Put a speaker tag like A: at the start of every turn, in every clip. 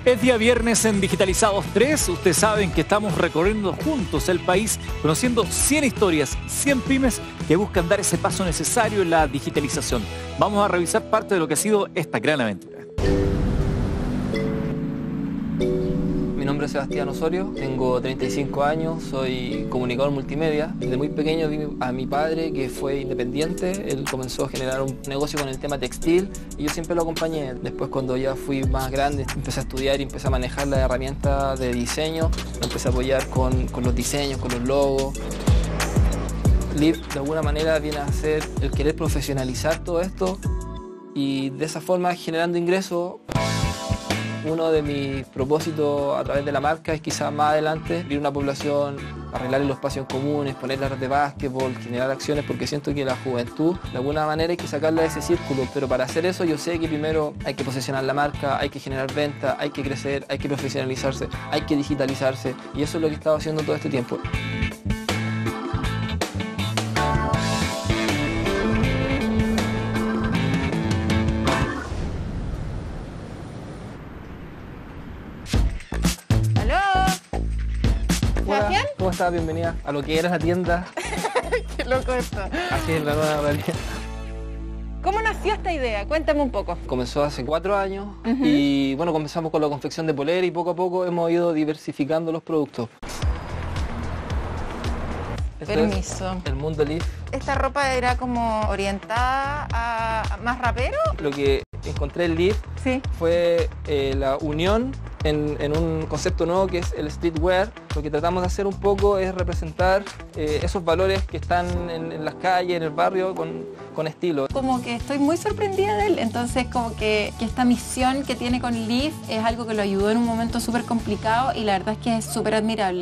A: Es día viernes en Digitalizados 3. Ustedes saben que estamos recorriendo juntos el país, conociendo 100 historias, 100 pymes que buscan dar ese paso necesario en la digitalización. Vamos a revisar parte de lo que ha sido esta gran aventura.
B: Mi nombre es Sebastián Osorio, tengo 35 años, soy comunicador multimedia. Desde muy pequeño vi a mi padre, que fue independiente. Él comenzó a generar un negocio con el tema textil y yo siempre lo acompañé. Después, cuando ya fui más grande, empecé a estudiar y empecé a manejar las herramientas de diseño. Me empecé a apoyar con los diseños, con los logos. Leaf, de alguna manera, viene a ser el querer profesionalizar todo esto y de esa forma generando ingresos. Uno de mis propósitos a través de la marca es quizás más adelante ir a una población, arreglar los espacios comunes, poner la red de básquetbol, generar acciones, porque siento que la juventud de alguna manera hay que sacarla de ese círculo, pero para hacer eso yo sé que primero hay que posicionar la marca, hay que generar ventas, hay que crecer, hay que profesionalizarse, hay que digitalizarse, y eso es lo que he estado haciendo todo este tiempo.
C: ¿Sebastián?
B: ¿Cómo estás? Bienvenida a lo que era la tienda.
C: Qué loco esto.
B: Así es la nueva realidad.
C: ¿Cómo nació esta idea? Cuéntame un poco.
B: Comenzó hace 4 años y bueno, comenzamos con la confección de polera y poco a poco hemos ido diversificando los productos. Esto
C: Permiso.
B: es el mundo Leaf.
C: ¿Esta ropa era como orientada a más rapero?
B: Lo que encontré en Leaf
C: Sí.
B: fue la unión en un concepto nuevo que es el streetwear. Lo que tratamos de hacer un poco es representar esos valores que están en las calles, en el barrio, con estilo.
C: Como que estoy muy sorprendida de él, entonces como que esta misión que tiene con Leaf es algo que lo ayudó en un momento súper complicado y la verdad es que es súper admirable.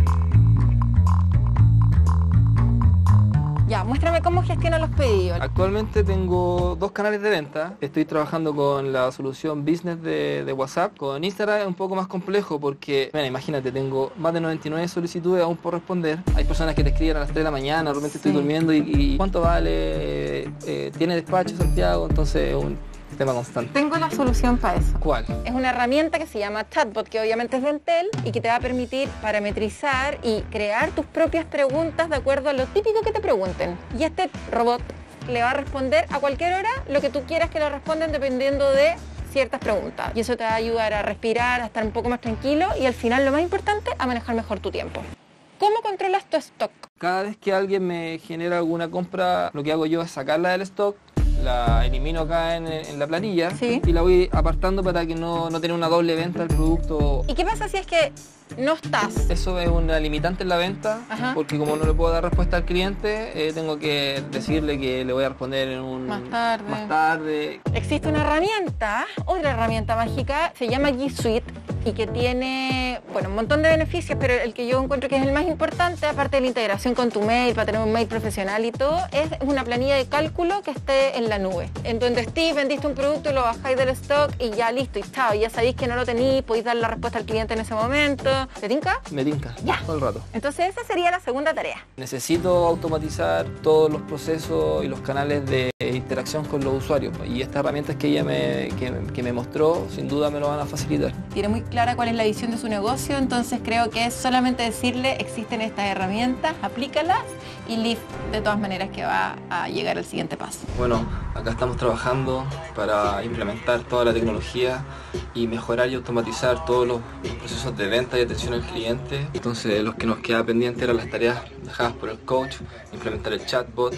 C: Ya, muéstrame cómo gestiona los pedidos.
B: Actualmente tengo 2 canales de venta. Estoy trabajando con la solución business de WhatsApp. Con Instagram es un poco más complejo porque, mira, imagínate, tengo más de 99 solicitudes aún por responder. Hay personas que te escriben a las 3 de la mañana, realmente estoy durmiendo y ¿cuánto vale? ¿Tiene despacho Santiago? Entonces es un tema constante.
C: Tengo la solución para eso.
B: ¿Cuál?
C: Es una herramienta que se llama Chatbot, que obviamente es de Entel y que te va a permitir parametrizar y crear tus propias preguntas de acuerdo a lo típico que te pregunten. Y este robot le va a responder a cualquier hora lo que tú quieras que le respondan dependiendo de ciertas preguntas. Y eso te va a ayudar a respirar, a estar un poco más tranquilo y al final, lo más importante, a manejar mejor tu tiempo. ¿Cómo controlas tu stock?
B: Cada vez que alguien me genera alguna compra, lo que hago yo es sacarla del stock, la elimino acá en la planilla,
C: Sí.
B: y la voy apartando para que no tenga una doble venta del producto.
C: ¿Y qué pasa si es que no estás?
B: Eso es una limitante en la venta,
C: Ajá.
B: porque como no le puedo dar respuesta al cliente, tengo que decirle que le voy a responder en un
C: Más tarde.
B: más tarde.
C: Existe una herramienta, otra herramienta mágica, se llama G Suite y que tiene, bueno, un montón de beneficios, pero el que yo encuentro que es el más importante, aparte de la integración con tu mail, para tener un mail profesional y todo, es una planilla de cálculo que esté en la nube. En donde estés, vendiste un producto y lo bajáis del stock y ya listo, y chao, ya sabéis que no lo tenéis, podéis dar la respuesta al cliente en ese momento. ¿Te tinca?
B: Me tinca
C: Ya.
B: todo el rato.
C: Entonces esa sería la segunda tarea.
B: Necesito automatizar todos los procesos y los canales de interacción con los usuarios, y estas herramientas que ella que me mostró, sin duda me lo van a facilitar.
C: Tiene muy clara cuál es la visión de su negocio, entonces creo que es solamente decirle, existen estas herramientas, aplícalas y Leaf de todas maneras que va a llegar al siguiente paso.
B: Bueno, acá estamos trabajando para implementar toda la tecnología y mejorar y automatizar todos los procesos de venta y atención al cliente. Entonces, lo que nos queda pendiente eran las tareas dejadas por el coach, implementar el chatbot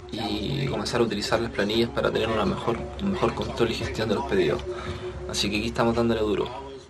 B: y comenzar a utilizar las planillas para tener un mejor control y gestión de los pedidos. Así que aquí estamos dándole duro.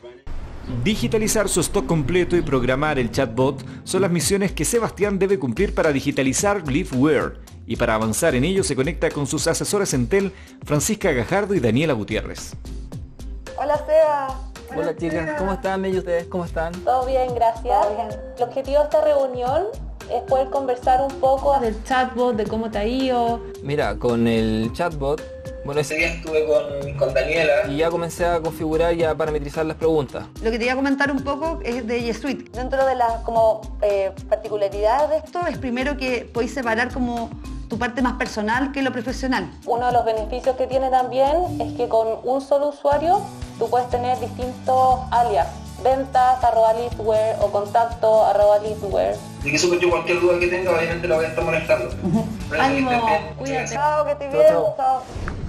A: Digitalizar su stock completo y programar el chatbot son las misiones que Sebastián debe cumplir para digitalizar Leafwear. Y para avanzar en ello se conecta con sus asesoras Entel, Francisca Gajardo y Daniela Gutiérrez.
D: Hola Seba.
B: Hola chicas, ¿cómo están? ¿Y ustedes cómo están?
D: Todo bien, gracias. El objetivo de esta reunión es poder conversar un poco
C: Del chatbot, de cómo te ha ido.
B: Mira, con el chatbot, bueno, ese día estuve con Daniela y ya comencé a configurar y a parametrizar las preguntas.
E: Lo que te iba a comentar un poco es de G Suite.
D: dentro de las particularidades de esto.
E: Esto es primero que podéis separar como tu parte más personal que lo profesional.
D: Uno de los beneficios que tiene también es que con un solo usuario tú puedes tener distintos alias. Ventas @leafware o contacto @leafware.
F: De que supe yo cualquier duda que tenga, obviamente la voy a estar molestando.
D: Ánimo, cuídate. Chao, que estés bien. Chao.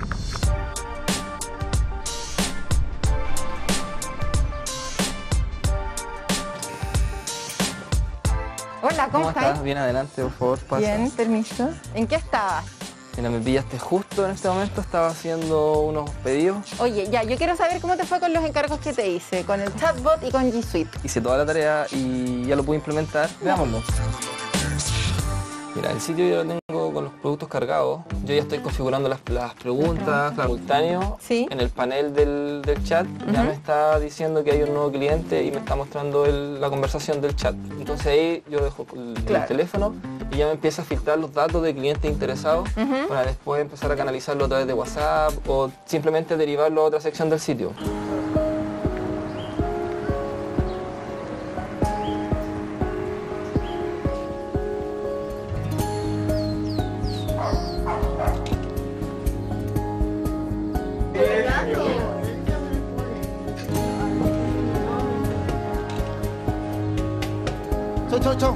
C: Hola, ¿cómo estás?
B: Bien, adelante, por favor, pasa.
C: Bien, permiso. ¿En qué estabas?
B: Mira, me pillaste justo en este momento, estaba haciendo unos pedidos.
C: Oye, ya, yo quiero saber cómo te fue con los encargos que te hice, con el chatbot y con G Suite.
B: Hice toda la tarea y ya lo pude implementar. Veámoslo. Mira, el sitio yo lo tengo con los productos cargados. Yo ya estoy configurando las preguntas, simultáneo.
C: Sí.
B: En el panel del chat ya me está diciendo que hay un nuevo cliente y me está mostrando la conversación del chat. Entonces ahí yo dejo el teléfono y ya me empieza a filtrar los datos de clientes interesados para después empezar a canalizarlo a través de WhatsApp o simplemente derivarlo a otra sección del sitio.
G: Chau.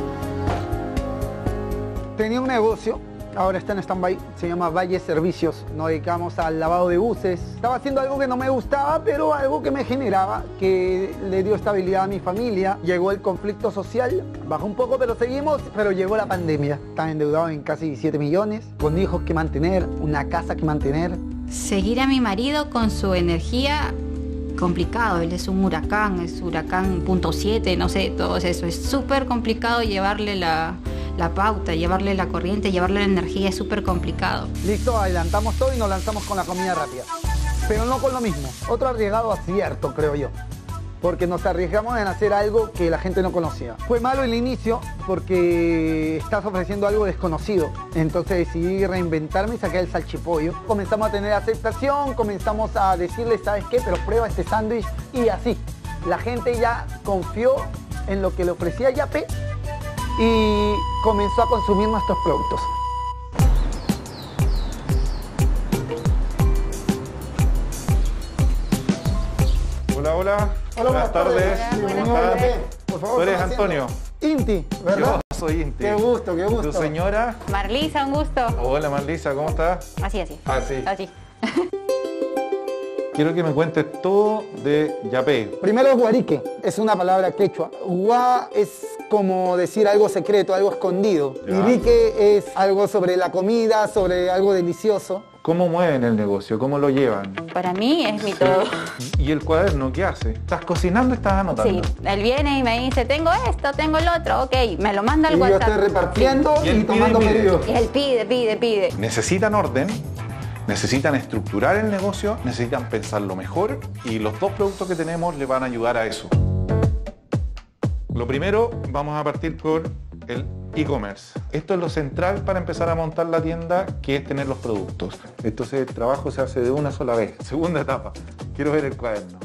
G: Tenía un negocio, ahora está en stand-by, se llama Valle Servicios. Nos dedicamos al lavado de buses. Estaba haciendo algo que no me gustaba, pero algo que me generaba, que le dio estabilidad a mi familia. Llegó el conflicto social, bajó un poco, pero seguimos, pero llegó la pandemia. Estaba endeudado en casi 7 millones, con hijos que mantener, una casa que mantener.
H: Seguir a mi marido con su energía, complicado. Él es un huracán, es huracán .7, no sé, todo eso. Es súper complicado llevarle la pauta, llevarle la corriente, llevarle la energía, es súper complicado.
G: Listo, adelantamos todo y nos lanzamos con la comida rápida. Pero no con lo mismo. Otro arriesgado acierto, creo yo. Porque nos arriesgamos en hacer algo que la gente no conocía. Fue malo el inicio porque estás ofreciendo algo desconocido. Entonces decidí reinventarme y sacar el salchipollo. Comenzamos a tener aceptación, comenzamos a decirle, ¿sabes qué? Pero prueba este sándwich y así. La gente ya confió en lo que le ofrecía Yape y comenzó a consumir nuestros productos.
I: Hola. Buenas tardes.
G: Bienvenido a Yape. Por favor,
I: ¿Tú eres Antonio?
G: Inti, ¿verdad?
I: Yo soy Inti.
G: Qué gusto.
I: ¿Tu señora?
C: Marlisa, un gusto.
I: Hola Marlisa, ¿cómo estás?
C: Así.
I: Así. Quiero que me cuentes todo de Yape.
G: Primero es guarique, es una palabra quechua. Gua es como decir algo secreto, algo escondido.
I: Ya.
G: Y rique es algo sobre la comida, sobre algo delicioso.
I: ¿Cómo mueven el negocio? ¿Cómo lo llevan?
C: Para mí es mi todo.
I: ¿Y el cuaderno qué hace? ¿Estás cocinando o estás anotando?
C: Sí, él viene y me dice, tengo esto, tengo el otro, ok, me lo manda al
G: Y yo
C: WhatsApp.
G: estoy repartiendo
I: Sí. Y él
G: y tomando
I: pide.
G: pedidos.
C: Y él pide.
I: Necesitan orden, necesitan estructurar el negocio, necesitan pensarlo mejor y los dos productos que tenemos les van a ayudar a eso. Lo primero, vamos a partir por el e-commerce. Esto es lo central para empezar a montar la tienda, que es tener los productos. Entonces el trabajo se hace de una sola vez. Segunda etapa, quiero ver el cuaderno.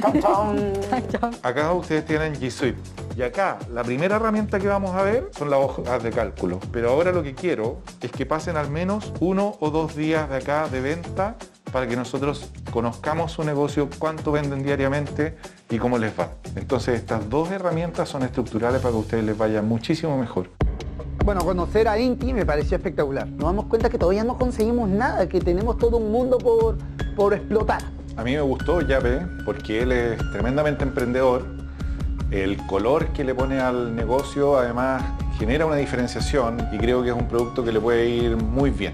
I: Acá ustedes tienen G Suite. Y acá, la primera herramienta que vamos a ver son las hojas de cálculo. Pero ahora lo que quiero es que pasen al menos 1 o 2 días de acá de venta para que nosotros conozcamos su negocio, cuánto venden diariamente y cómo les va. Entonces estas dos herramientas son estructurales para que a ustedes les vaya muchísimo mejor.
G: Bueno, conocer a Inti me pareció espectacular. Nos damos cuenta que todavía no conseguimos nada, que tenemos todo un mundo por explotar.
I: A mí me gustó Yape porque él es tremendamente emprendedor. El color que le pone al negocio además genera una diferenciación y creo que es un producto que le puede ir muy bien.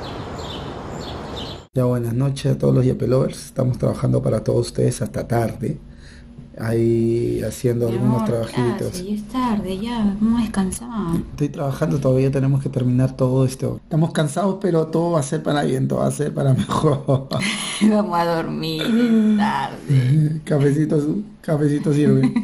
J: Ya buenas noches a todos los Yape lovers. Estamos trabajando para todos ustedes hasta tarde. Ahí haciendo algunos trabajitos.
H: Ya es tarde, ya, vamos a descansar.
J: Estoy trabajando, todavía tenemos que terminar todo esto. Estamos cansados, pero todo va a ser para bien, todo va a ser para mejor.
H: Vamos a dormir, es tarde.
J: Cafecito sirve.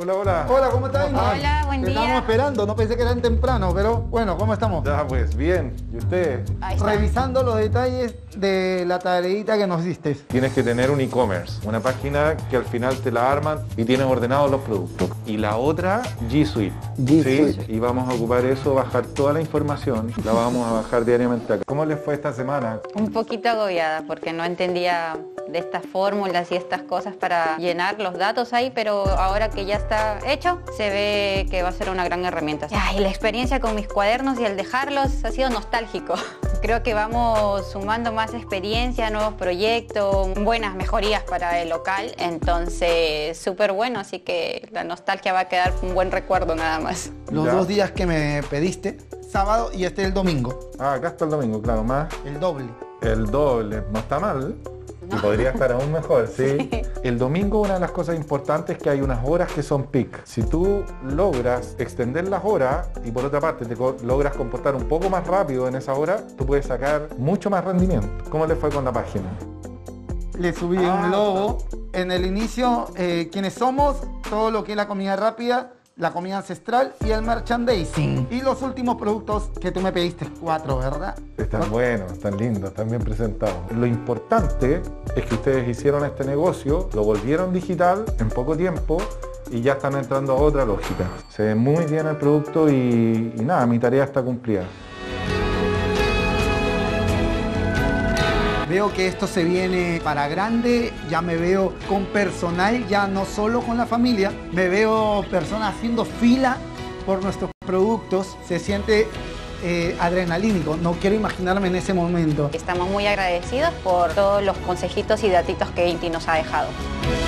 I: Hola, hola.
G: Hola, ¿cómo están?
C: Hola, buen
G: Te
C: día.
G: estábamos esperando, no pensé que eran temprano, pero bueno, ¿cómo estamos?
I: Ya, pues, bien. ¿Y usted?
C: Ahí está.
G: Revisando los detalles de la tareita que nos diste.
I: Tienes que tener un e-commerce, una página que al final te la arman y tienes ordenados los productos. Y la otra, G Suite.
G: G
I: Sí,
G: Suite.
I: y vamos a ocupar eso, bajar toda la información, la vamos a bajar diariamente acá. ¿Cómo les fue esta semana?
H: Un poquito agobiada porque no entendía de estas fórmulas y estas cosas para llenar los datos ahí, pero ahora que ya está hecho, se ve que va a ser una gran herramienta. Y la experiencia con mis cuadernos y el dejarlos ha sido nostálgico. Creo que vamos sumando más experiencia, nuevos proyectos, buenas mejorías para el local, entonces súper bueno, así que la nostalgia va a quedar un buen recuerdo nada más.
G: Los
I: Ya.
G: 2 días que me pediste, sábado y el domingo.
I: Ah, acá está el domingo, claro, más
G: El doble.
I: el doble. No está mal. Y podría estar aún mejor, ¿sí? El domingo una de las cosas importantes es que hay unas horas que son peak. Si tú logras extender las horas y por otra parte logras comportar un poco más rápido en esa hora, tú puedes sacar mucho más rendimiento. ¿Cómo le fue con la página?
G: Le subí un logo. En el inicio, quiénes somos, todo lo que es la comida rápida, la comida ancestral y el merchandising. Y los últimos productos que tú me pediste, 4, ¿verdad?
I: Están buenos, están lindos, están bien presentados. Lo importante es que ustedes hicieron este negocio, lo volvieron digital en poco tiempo y ya están entrando a otra lógica. Se ve muy bien el producto y nada, mi tarea está cumplida.
G: Veo que esto se viene para grande, ya me veo con personal, ya no solo con la familia, me veo personas haciendo fila por nuestros productos, se siente adrenalínico, no quiero imaginarme en ese momento.
H: Estamos muy agradecidos por todos los consejitos y datitos que Inti nos ha dejado.